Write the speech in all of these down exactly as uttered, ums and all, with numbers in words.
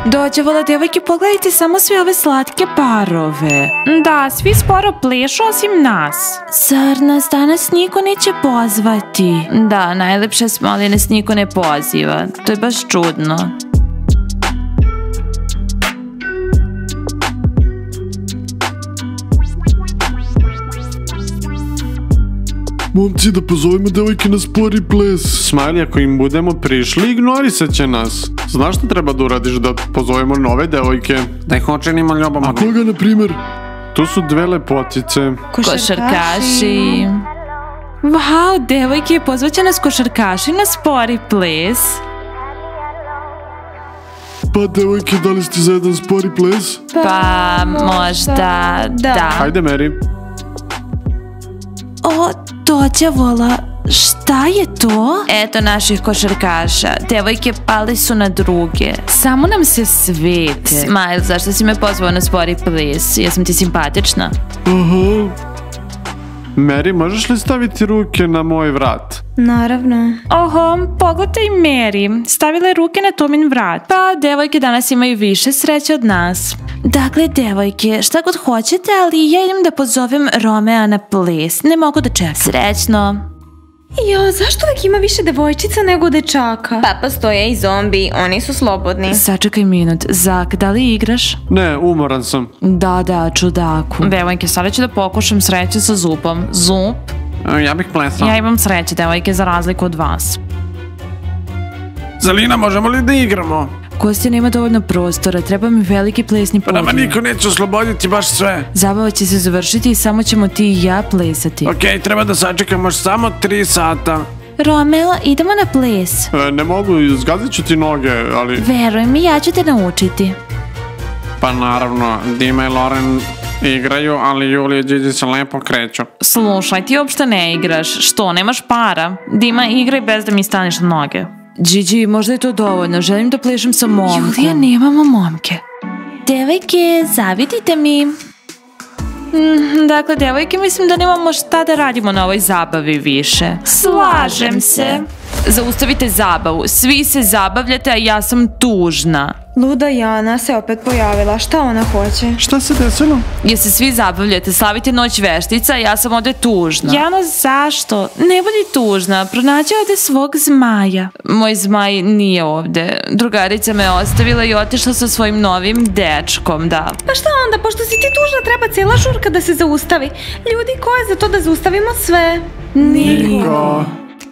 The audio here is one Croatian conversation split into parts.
Dođevala, djevojke, pogledajte samo sve ove slatke parove. Da, svi sporo plešu osim nas. Zar nas danas niko neće pozvati? Da, najlepše smo, ali nas niko ne poziva. To je baš čudno. Momci, da pozovemo devojke na spori ples. Smiley, ako im budemo prišli, ignorisat će nas. Znaš što treba da uradiš da pozovemo nove devojke? Da ih očinimo ljubom. A koga, na primjer? Tu su dve lepotice. Košarkaši. Wow, devojke, pozvaće nas košarkaši na spori ples. Pa, devojke, da li ste za jedan spori ples? Pa, možda, da. Hajde, Mary. O, dođevola, šta je to? Eto naših košarkaša. Devojke pali su na druge. Samo nam se svete. Smile, zašto si me pozvao na spori ples? Jesam ti simpatična? Aha. Mary, možeš li staviti ruke na moj vrat? Naravno. Oho, pogledaj Mary. Stavila je ruke na Tomin vrat. Pa, devojke danas imaju više sreće od nas. Dakle, devojke, šta god hoćete, ali ja idem da pozovem Romea na ples. Ne mogu da čekam. Srećno. Jo, zašto uvijek ima više devojčica nego dečaka? Pa postoje i zombi, oni su slobodni. Sačekaj minut. Zak, da li igraš? Ne, umoran sam. Da, da, čudaku. Devojke, sada ću da pokušam sreće sa Zupom. Zup? Ja bih plesao. Ja imam sreće, devojke, za razliku od vas. Zalina, možemo li da igramo? Kostja nema dovoljno prostora, treba mi veliki plesni podijum. Pa nama niko neće osloboditi baš sve. Zabava će se završiti i samo ćemo ti i ja plesati. Okej, treba da sačekamo samo tri sata. Romeo, idemo na ples. E, ne mogu, zgazit ću ti noge, ali... Veruj mi, ja ću te naučiti. Pa naravno, Dima i Lauren igraju, ali Julija i Gigi se lepo kreću. Slušaj, ti uopšte ne igraš. Što, nemaš para? Dima, igraj bez da mi staneš na noge. Gigi, možda je to dovoljno. Želim da plešem sa momkom. Julija, nemamo momke. Devojke, zavidite mi. Mm, dakle, devojke, mislim da nemamo šta da radimo na ovoj zabavi više. Slažem se. Zaustavite zabavu. Svi se zabavljate, a ja sam tužna. Luda Jana se opet pojavila. Šta ona hoće? Šta se desilo? Jer se svi zabavljate, slavite noć veštica, a ja sam ovde tužna. Jano, zašto? Ne budi tužna, pronađi ovde svog zmaja. Moj zmaj nije ovde. Drugarica me ostavila i otišla sa svojim novim dečkom, da. Pa šta onda, pošto si ti tužna, treba cijela žurka da se zaustavi. Ljudi, ko je za to da zaustavimo sve? Niko.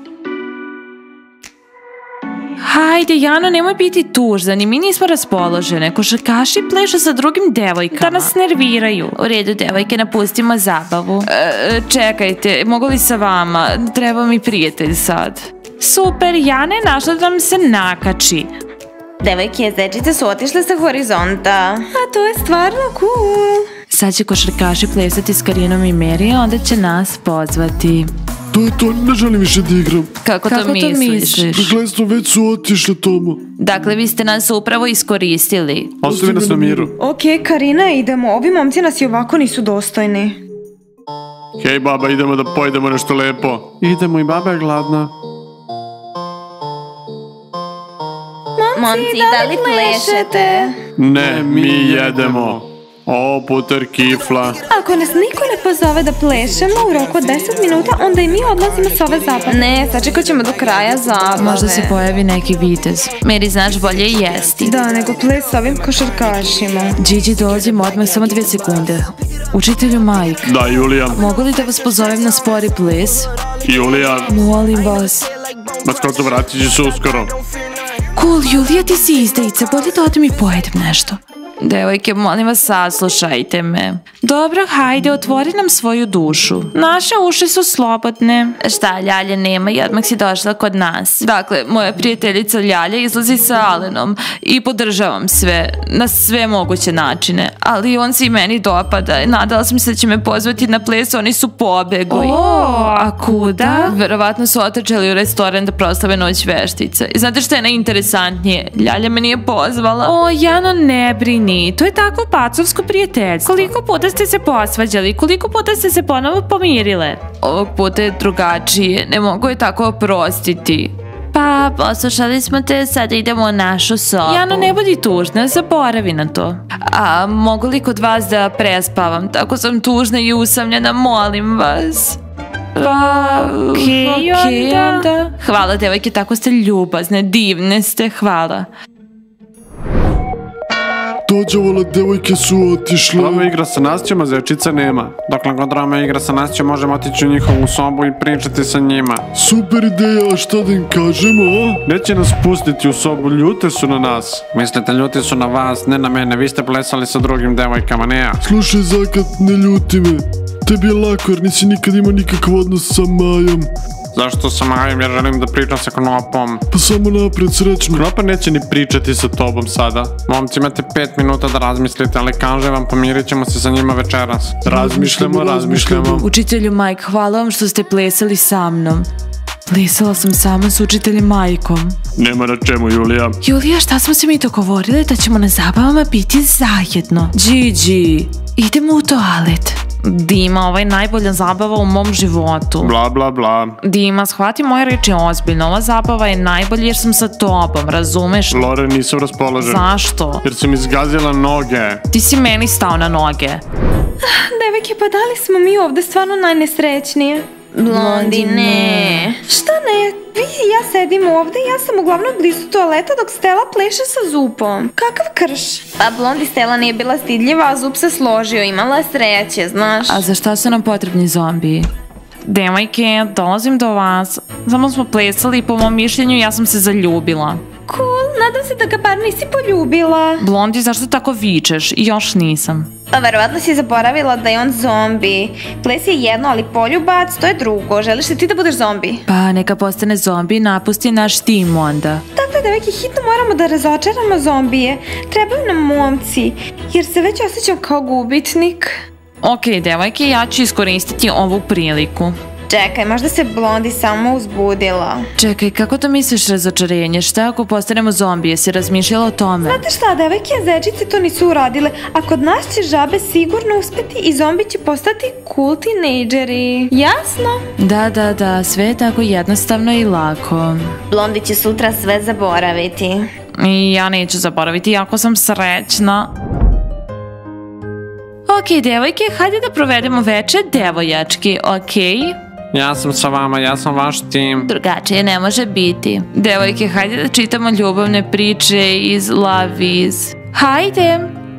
Hajde, Jano, nemoj biti tužan i mi nismo raspoložene. Košarkaši plešu sa drugim devojkama. Da nas nerviraju. U redu, devojke, napustimo zabavu. E, čekajte, mogu li sa vama? Treba mi prijatelj sad. Super, Jana je našla da nam se nakači. Devojke, zečice su otišle sa horizonta. A to je stvarno cool. Sad će košarkaši plesati s Karinom i Mary, a onda će nas pozvati. To je to, ne želim više da igram. Kako, Kako to misliš? Prokletstvo, već su otišle tamo. Dakle, vi ste nas upravo iskoristili. Ostavi nas na miru. Ok, Karina, idemo. Ovi momci nas i ovako nisu dostojni. Hej, baba, idemo da pojedemo nešto lepo. Idemo i baba je gladna. Momci, da li plešete? Ne, mi jedemo. O, puter kifla. Ako nas niko ne pozove da plešemo u roku od deset minuta, onda i mi odlazimo s ove zabave. Ne, sačekat ćemo do kraja zabave. Možda se pojavi neki vitez. Mary, znaš, bolje jesti. Da, nego ples s ovim košarkašima. Gigi, dolazimo odmah, samo dvije sekunde. Učitelju Mike. Da, Julija. Mogu li da vas pozovem na spori ples? Julija. Molim vas. Maskoto, vratit će se uskoro. Cool, Julija, ti si izdajica. Bolje da odem i pojedem nešto. Devojke, molim vas, saslušajte me. Dobro, hajde, otvori nam svoju dušu. Naše uši su slobodne. Šta, Ljalje nema i odmah si došla kod nas. Dakle, moja prijateljica Ljalja izlazi sa Alenom i podržavam sve, na sve moguće načine. Ali on se i meni dopada. Nadala sam se da će me pozvati na ples, oni su pobegli. O, a kuda? Verovatno su otrčali u restoran da proslave noć veštica. I znate što je najinteresantnije? Ljalja me nije pozvala. O, Jano, ne brini. To je tako pacovsko prijateljstvo. Koliko puta ste se posvađali? Koliko puta ste se ponovo pomirile? Ovog puta je drugačije. Ne mogu je tako oprostiti. Pa, poslušali smo te, sad idemo u našu sobu. Jano, ne budi tužna, zaboravi na to. A mogu li kod vas da prespavam? Tako sam tužna i usamljena, molim vas. Pa, okej, okay, onda. Hvala, devojke, tako ste ljubazne, divne ste, hvala. Dođavole, devojke su otišle. Rome igra sa Nasćom, a Zečica nema. Dokle god Rome igra sa Nasćom, možemo otići u njihovu sobu i pričati sa njima. Super ideja, a šta da im kažemo, a? Neće nas pustiti u sobu, ljute su na nas. Mislite, ljuti su na vas, ne na mene, vi ste plesali sa drugim devojkama, ne ja. Slušaj, Zakat, ne ljuti me. Tebi je lako jer nisi nikad imao nikakav odnos sa Majom. Zašto sa Majom? Jer želim da pričam sa Knopom. Pa samo napred, srećno. Knopa neće ni pričati sa tobom sada. Momci, imate pet minuta da razmislite, ali kažem vam, pomirit ćemo se sa njima večeras. Razmišljamo, razmišljamo. Učitelju Mike, hvala vam što ste plesali sa mnom. Plesala sam sama s učiteljem Majkom. Nema na čemu, Julija. Julija, šta smo se mi dogovorili da ćemo na zabavama biti zajedno? Gigi, idemo u toalet. Dima, ovo je najbolja zabava u mom životu. Bla, bla, bla. Dima, shvati moje reči ozbiljno. Ova zabava je najbolja jer sam sa tobom, razumeš? Lore, nisam raspoložen. Zašto? Jer sam izgazila noge. Ti si meni stao na noge. Devojke, pa da li smo mi ovde stvarno najnesrećnije? Blondine. Šta ne? Vi i ja sedimo ovde i ja sam uglavnom blizu toaleta dok Stella pleše sa Zupom. Kakav krš? Pa Blondi Stella nije bila stidljiva, a Zup se složio, imala sreće, znaš. A za šta su nam potrebni zombiji? Devojke, dolazim do vas. Samo smo plesali i po mom mišljenju ja sam se zaljubila. Cool, nadam se da ga bar nisi poljubila. Blondi, zašto tako vičeš? Još nisam. Pa verovatno si zaboravila da je on zombi. Ples je jedno, ali poljubac, to je drugo. Želiš li ti da budeš zombi? Pa neka postane zombi i napusti naš tim onda. Dakle, devojke, hitno moramo da razočaramo zombije. Trebaju nam momci, jer se već osjećam kao gubitnik. Ok, devojke, ja ću iskoristiti ovu priliku. Čekaj, možda se Blondi samo uzbudila. Čekaj, kako to misliš razočarenje? Šta ako postanemo zombije? Si razmišljala o tome? Znate šta, devojke, zečice to nisu uradile, a kod nas će žabe sigurno uspeti i zombi će postati cool tinejdžeri. Jasno? Da, da, da, sve je tako jednostavno i lako. Blondi će sutra sve zaboraviti. I ja neću zaboraviti, jako sam srećna. Ok, devojke, hajde da provedemo večer devojački, ok? Ja sam sa vama, ja sam vaš tim. Drugačije ne može biti. Devojke, hajde da čitamo ljubavne priče iz Love Is. Hajde!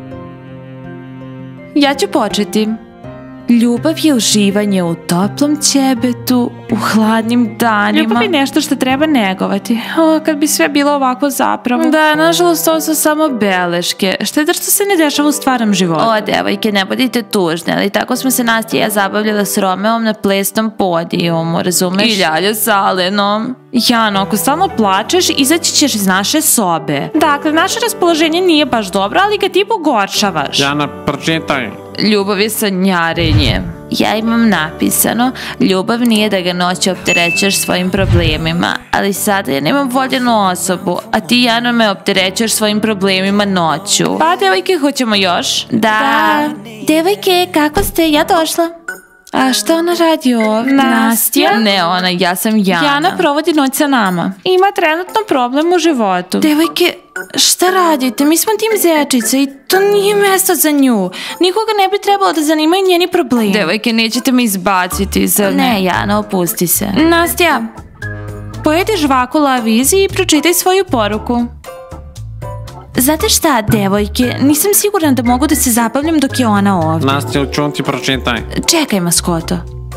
Ja ću početi. Ljubav je uživanje u toplom ćebetu, u hladnim danima. Ljubav je nešto što treba negovati. O, kad bi sve bilo ovako zapravo. Da, nažalost, ovo su samo beleške. Šteta što se ne dešava u stvarnom životu. O, devojke, ne budite tužne, ali tako smo se Nastja i ja zabavljala s Romeom na plesnom podijumu, razumeš? I Ljalja s Alenom. Jano, ako stalno plačeš, izaći ćeš iz naše sobe. Dakle, naše raspoloženje nije baš dobro, ali ga ti pogoršavaš. Jana, pročitaj. Ljubav je sanjarenje. Ja imam napisano, ljubav nije da ga noću opterećaš svojim problemima, ali sada ja nemam voljenu osobu, a ti, Jano, me opterećaš svojim problemima noću. Pa, devojke, hoćemo još? Da. da. Devojke, kako ste? Ja došla. A šta ona radi ovdje? Nastja? Ne ona, ja sam Jana. Jana provodi noć sa nama. Ima trenutno problem u životu. Devojke, šta radite? Mi smo tim zečica i to nije mjesto za nju. Nikoga ne bi trebalo da zanimaju njeni problemi. Devojke, nećete me izbaciti, zar ne? Ne, Jana, opusti se. Nastja, pojedi žvaku Lavizi i pročitaj svoju poruku. Znate šta, devojke, nisam sigurna da mogu da se zabavljam dok je ona ovdje. Nastja, učunti, pročitaj. Čekaj, maskoto.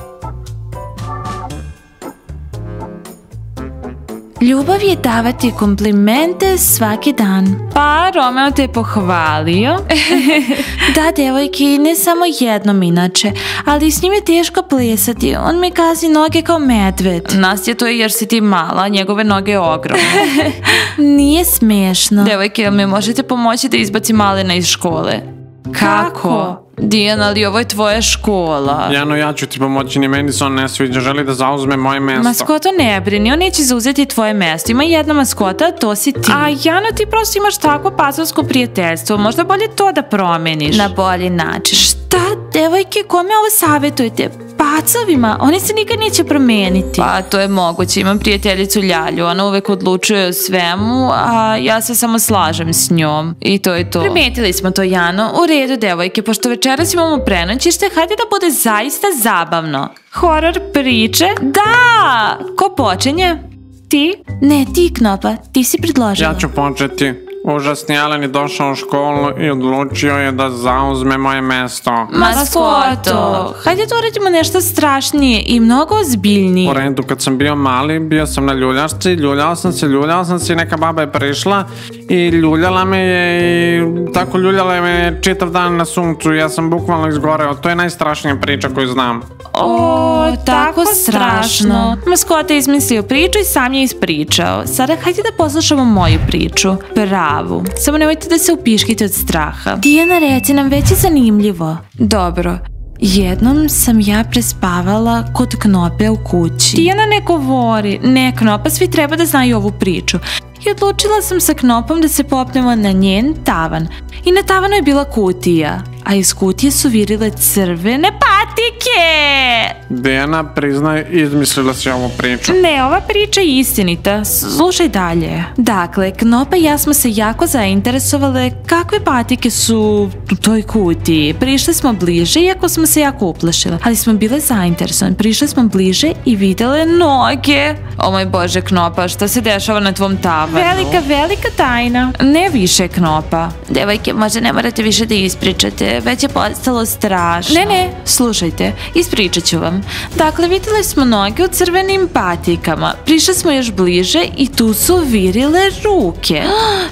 Ljubav je davati komplimente svaki dan. Pa, Romeo te je pohvalio. Da, devojke, ne samo jednom inače, ali s njim je teško plesati. On mi gazi noge kao medved. Nastja, to je jer si ti mala, njegove noge je ogromne. Nije smiješno. Devojke, jel mi možete pomoći da izbacim Malena iz škole? Kako? Dijana, ali ovo je tvoja škola. Jano, ja ću ti pomoći, ni meni se on ne sviđa, želi da zauzme moje mesto. Maskoto, ne brini, on neće zauzeti tvoje mesto. Ima jedna maskota, a to si ti. A Jano, ti prosto imaš takvo pazovsko prijateljstvo, možda bolje to da promeniš. Na bolji način. Šta? Da, devojke, kome ovo savjetujete? Pacovima, oni se nikad neće promijeniti. Pa to je moguće, imam prijateljicu Ljalju, ona uvek odlučuje o svemu, a ja se samo slažem s njom. I to je to. Primijetili smo to, Jano. U redu, devojke, pošto večeras imamo prenoćište, hajde da bude zaista zabavno. Horor priče? Da! Ko počinje? Ti? Ne, ti, Knopa, ti si predložila. Ja ću početi. Užasni Alen je došao u školu i odlučio je da zauzme moje mesto. Maskoto, hajde da uradimo nešto strašnije i mnogo ozbiljnije. U redu, kad sam bio mali, bio sam na ljuljašci, ljuljao sam se, ljuljao sam se i neka baba je prišla i ljuljala me je i tako ljuljala me čitav dan na suncu i ja sam bukvalno izgoreo. To je najstrašnija priča koju znam. O, tako strašno. Maskota je izmislio priču i sam je ispričao. Sada hajde da poslušamo moju priču. Pravu. Samo nemojte da se upiškite od straha. Dijana, reci nam, već je zanimljivo. Dobro. Jednom sam ja prespavala kod Knope u kući. Dijana, ne govori. Ne, Knopa, svi treba da znaju ovu priču. I odlučila sam sa Knopom da se popnemo na njen tavan. I na tavanu je bila kutija. A iz kutije su virile crvene patike. Dijana, priznaj, izmislila si ovu priču. Ne, ova priča je istinita. Slušaj dalje. Dakle, Knopa i ja smo se jako zainteresovale kakve patike su u toj kutiji. Prišli smo bliže, iako smo se jako uplašile. Ali smo bile zainteresovane. Prišli smo bliže i videle noge. O moj Bože, Knopa, šta se dešava na tvom tavanu? Velika, velika tajna. Ne više, Knopa. Devojke, možda ne morate više da ispričate. Već je postalo strašno. Ne, ne, slušajte, ispričat ću vam. Dakle, vidjeli smo noge u crvenim patikama. Prišli smo još bliže i tu su virile ruke.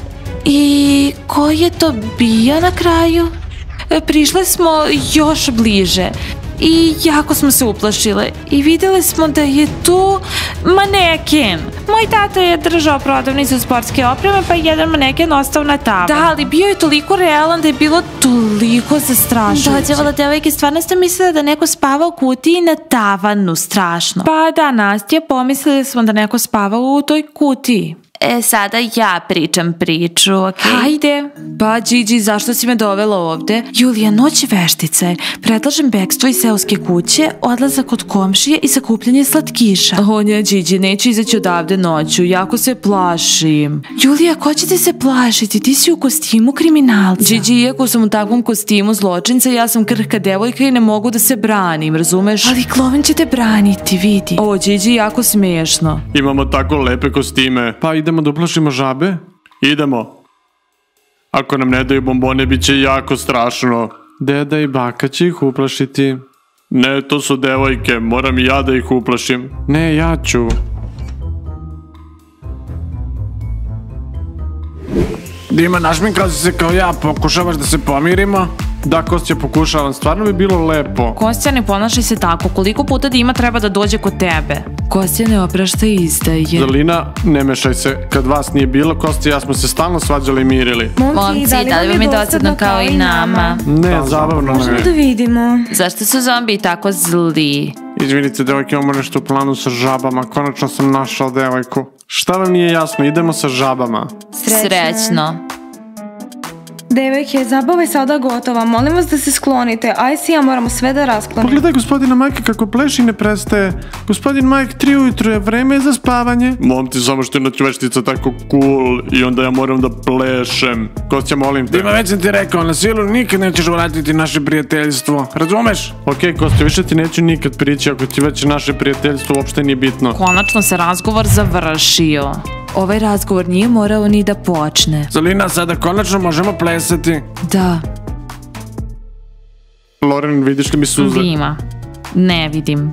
I ko je to bio na kraju? Prišli smo još bliže i jako smo se uplašile i vidjeli smo da je tu maneken. Moj tata je držao prodavnicu sportske opreme, pa je jedan maneken ostao na tavanu. Da, ali bio je toliko realan da je bilo toliko zastrašujuće. Dođevala, devojke, stvarno ste mislili da neko spava u kutiji na tavanu, strašno. Pa da, Nastja, pomislili smo da neko spava u toj kutiji. E, sada ja pričam priču, okej? Okay? Hajde. Pa, Gigi, zašto si me dovela ovde? Julija, noć veštice. Predlažem bekstvo iz seoske kuće, odlazak kod komšije i sakupljanje slatkiša. O ne, Gigi, neću izaći odavde noću, jako se plašim. Julija, ko će ti se plašiti? Ti si u kostimu kriminalca. Gigi, iako sam u takvom kostimu zločinca, ja sam krhka devojka i ne mogu da se branim, razumeš? Ali Kloven će te braniti, vidi. O, Gigi, jako smiješno. Imamo tako lepe kostime. Pa idemo da uplašimo žabe? Idemo. Ako nam ne daju bombone, bit će jako strašno. Deda i baka će ih uplašiti. Ne, to su devojke, moram i ja da ih uplašim. Ne, ja ću. Dima, našminkao si se kao ja, pokušavaš da se pomirimo? Da, Kostja, pokušavam, stvarno bi bilo lepo. Kostja, ne ponašaj se tako, koliko puta Dima treba da dođe kod tebe? Kostja, ne oprašta izdaje. Zalina, ne mešaj se, kad vas nije bilo, Kostja i ja smo se stalno svađali i mirili. Momci, da li vam je dosadno kao i nama? Ne, zabavno ne. Možemo da vidimo. Zašto su zombi tako zli? Izvinite, devojke, imamo nešto u planu sa žabama, konačno sam našao devojku. Šta vam nije jasno, idemo sa žabama. Srećno. Devojke, zabava je sada gotova, molim vas da se sklonite, aj si ja moramo sve da rasklonimo. Pogledaj gospodina Majka kako pleši i ne prestaje. Gospodin Majk, tri ujutru je, vreme je za spavanje. Momci, samo što je noć veštica tako cool i onda ja moram da plešem. Kostja, molim te. Dima, već sam ti rekao, na silu nikad nećeš vratiti naše prijateljstvo, razumeš? Okej, Kostja, više ti neću nikad prići ako ti već naše prijateljstvo uopšte nije bitno. Konačno se razgovor završio. Ovaj razgovor nije morao ni da počne. Zalina, sada konačno možemo plesati. Da. Loren, vidiš li mi suze? Dima. Ne vidim.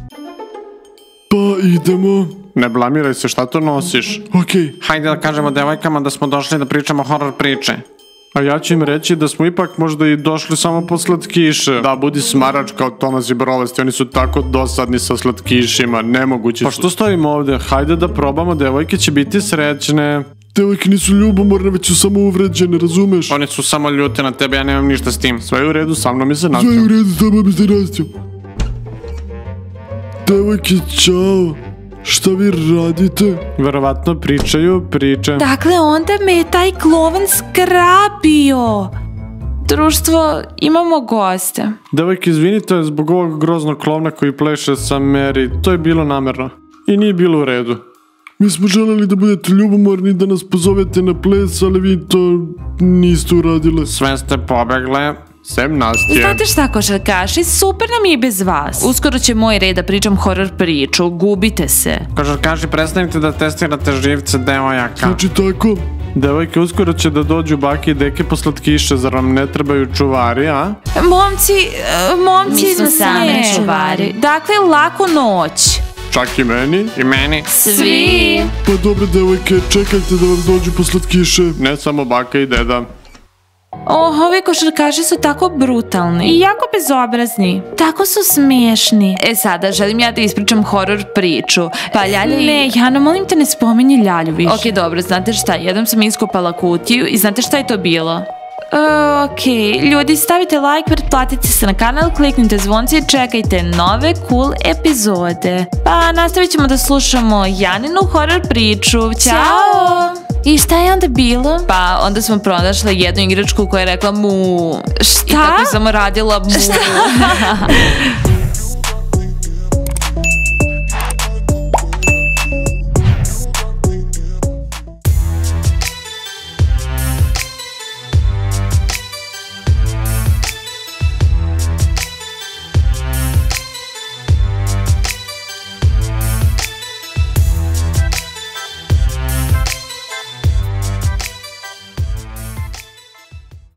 Pa idemo. Ne blamiraj se, šta to nosiš? Okej. Hajde da kažemo devojkama da smo došli da pričamo horor priče. A ja ću im reći da smo ipak možda i došli samo po slatkiše. Da, budi smarač kao Tomas i Brovasti, oni su tako dosadni sa slatkišima, nemogući su. Pa što stojimo ovde? Hajde da probamo, devojke će biti srećne. Devojke nisu ljubomorne, već su samo uvređene, razumeš? Oni su samo ljute na tebe, ja nemam ništa s tim. Sve je u redu, sa mnom mi se nastio. Sve je u redu, sa mnom mi se nastio. Devojke, čao. Šta vi radite? Verovatno pričaju priče. Dakle, onda me je taj Kloven skrabio. Društvo, imamo goste. Devojke, izvinite zbog ovog groznog klovna koji pleše sa Mary. To je bilo namerno. I nije bilo u redu. Mi smo želeli da budete ljubomorni, da nas pozovete na ples, ali vi to niste uradile. Sve ste pobegle, sem Nastje. Znate šta, košarkaši, super nam je i bez vas. Uskoro će moj red da pričam horor priču, gubite se. Košarkaši, prestanite da testirate živce devojaka. Znači tako? Devojke, uskoro će da dođu bake i deke po slatkiše, zar vam ne trebaju čuvari, a? Momci, e, momci, Mi smo same čuvari. Dakle, laku noć. Čak i meni? I meni? Svi. Pa dobro, devojke, čekajte da vam dođu po slatkiše. Ne samo baka i deda. Oh, ovi košarkaši su tako brutalni i jako bezobrazni. Tako su smiješni. E sada, želim ja da ispričam horor priču. Pa Ljalja i... Ne, Jana, molim te ne spominji Ljalju više. Ok, dobro, znate šta, jednom sam iskopala kutiju i znate šta je to bilo? Uh, ok, ljudi, stavite like, pretplatite se na kanal, kliknite zvonce i čekajte nove cool epizode. Pa nastavit ćemo da slušamo Janinu horor priču. Ćao! I šta je onda bilo? Pa onda smo pronašle jednu igračku koja je rekla mu. Šta? I tako sam radila mu. Šta?